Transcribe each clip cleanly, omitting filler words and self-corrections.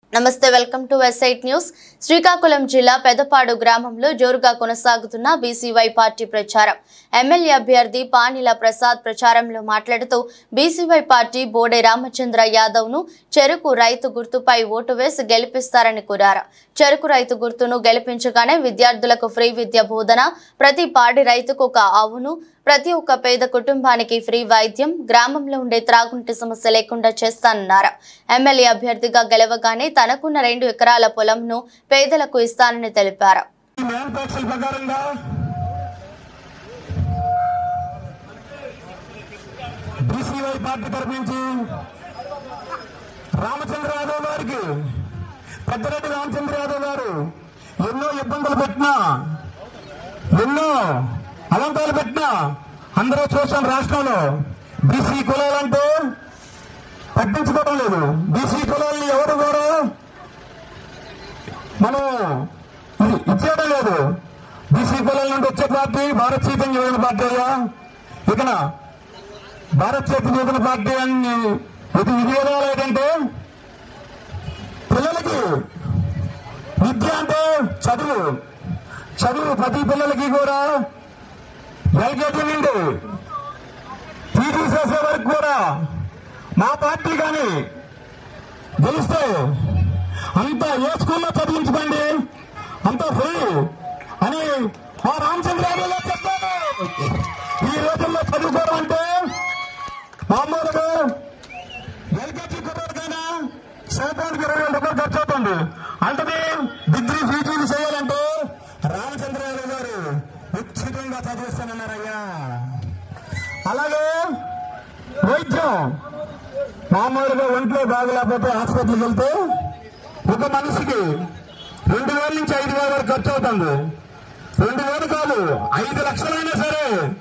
నమస్తే welcome to website news Srikakulam జిల్లా పెదపాడు గ్రామంలో జోరుగా కొనసాగుతున్న బీసీవై పార్టీ ప్రచారం ఎమ్మెల్యే అభ్యర్థి పానీల ప్రసాద్ ప్రచారంలో మాట్లాడుతూ బీసీవై పార్టీ బోడే రామచంద్ర యాదవ్ ను చెరుకు రైతు గుర్తుపై ఓటు వేసి గెలిపిస్తారని కోరారు. చెరుకు రైతు గుర్తును గెలిపించగానే విద్యార్థులకు ఫ్రీ విద్య బోధన, ప్రతి పాడి రైతుకు ఒక ఆవును, ప్రతి ఒక్క పేద కుటుంబానికి ఫ్రీ వైద్యం, గ్రామంలో ఉండే త్రాగునీటి సమస్య లేకుండా చేస్తానన్నారు. ఎమ్మెల్యే అభ్యర్థిగా గెలవగానే తనకున్న 2 ఎకరాల పొలంను పేదలకు ఇస్తానని తెలిపారు. రామచంద్ర యాదవ్ గారికి పెద్దరెడ్డి రామచంద్ర యాదవ్ గారు ఎన్నో ఇబ్బందులు పెట్టినా, ఎన్నో అలంకారాలు పెట్టినా అందరూ చూసాం. రాష్ట్రంలో బీసీ కులాలంటే పట్టించుకోవడం లేదు. బీసీ కులాలని ఎవరు కూడా మనం ఇచ్చేయడం లేదు. బీసీ కులాల నుండి వచ్చే పార్టీ భారత చైతన్య యువజన పార్టీ అయ్యా. ఇక భారత చైతన్య యువజన పార్టీ అని వినియోగాలు ఏంటంటే పిల్లలకి విద్య అంటే చదువు ప్రతి పిల్లలకి కూడా ఎల్కేజీ నుండి పీజీ చేసే వరకు కూడా మా పార్టీ కానీ గెలిస్తే అంతా ఏ స్కూల్లో చదివించుకోండి, అంతా ఫ్రీ అని మా రామచంద్ర యాదవ్ గారు చెప్పారు. ఈ రోజుల్లో చదువుకోవడం అంటే మామూలుగా ఎల్కేజీ కుర్రాడికైనా సంవత్సరానికి 20,000 రూపాయలు ఖర్చు అవుతుంది. అంటే డిగ్రీ పీజీలు చేయాలంటే రామచంద్ర యాదవ్ గారు ఉచితంగా చదివిస్తానన్నారయ్యా. అలాగే వైద్యం మామూలుగా ఒంట్లో బాగలేకపోతే హాస్పిటల్కి వెళ్తే ఒక మనిషికి 2,000 నుంచి 5,000 వరకు ఖర్చు అవుతుంది. 2,000 కాదు, 5 లక్షలైనా సరే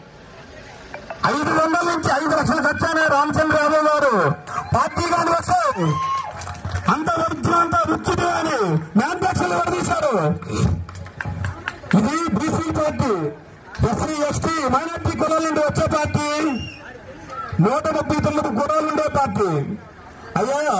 500 నుంచి 5 లక్షలు ఖర్చు అయినా రామచంద్ర యాదవ్ గారు పార్టీ కానీ వస్తారు. అంత వైద్యం అంతా ఉచితం అని మ్యానుఫ్యాక్చర్లు పడదీశారు. ఇది BC party, SC ST minority కులాల నుండి వచ్చే పార్టీ, 139 కులాల నుండే పార్టీ. అయ్యా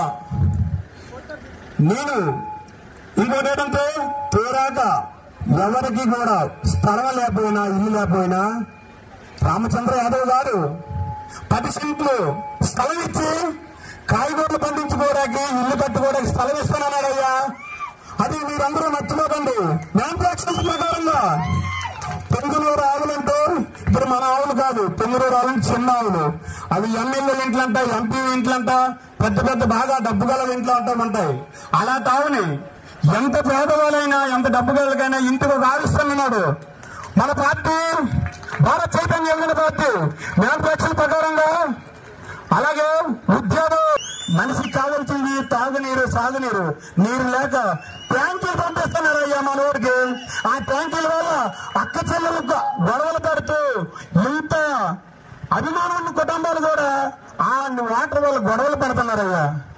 నేను ఇంకోటి ఏంటంటే తీరాక ఎవరికి కూడా స్థలం లేకపోయినా ఇల్లు లేకపోయినా రామచంద్ర యాదవ్ గారు 10 సెంట్లు స్థలం ఇచ్చి కాయగూరలు పండించుకోవడానికి, ఇల్లు కట్టుకోవడానికి స్థలం ఇస్తానన్నాడయ్యా. అది మీరందరూ మర్చిపోకండి. మ్యానుఫ్యాక్చరింగ్ ప్రకారంగా పొంగులూరు ఆవులంటే ఇప్పుడు మన ఆవులు కాదు, పొంగులూరు ఆవులు చిన్న ఆవులు. అవి ఎమ్మెల్యేల ఇంట్లంట, ఎంపీ ఇంట్లంట, పెద్ద పెద్ద బాగా డబ్బు గల ఇంట్లో ఉంటాయి. అలాంటి ఆవుని ఎంత పేదవాళ్ళైనా, ఎంత డబ్బు గలకైనా ఇంటికి ఒక ఆవిస్తున్నాడు. మన పార్టీ భారత చైతన్య యువజన పార్టీ మ్యానుఫ్యాక్చరింగ్ ప్రకారంగా. అలాగే ఉద్యోగం, మనిషికి కావాల్సింది తాగునీరు, సాగునీరు. నీరు లేక ట్యాంకీలు పంపిస్తున్నారు అయ్యా మన ఊరికి. ఆ ట్యాంకీల వల్ల అక్క చెల్లెలకు గొడవలు పెడుతూ ఇంత అభిమానం కుటుంబాలు కూడా ఆ వాటర్ వల్ల గొడవలు పెడుతున్నారయ్యా.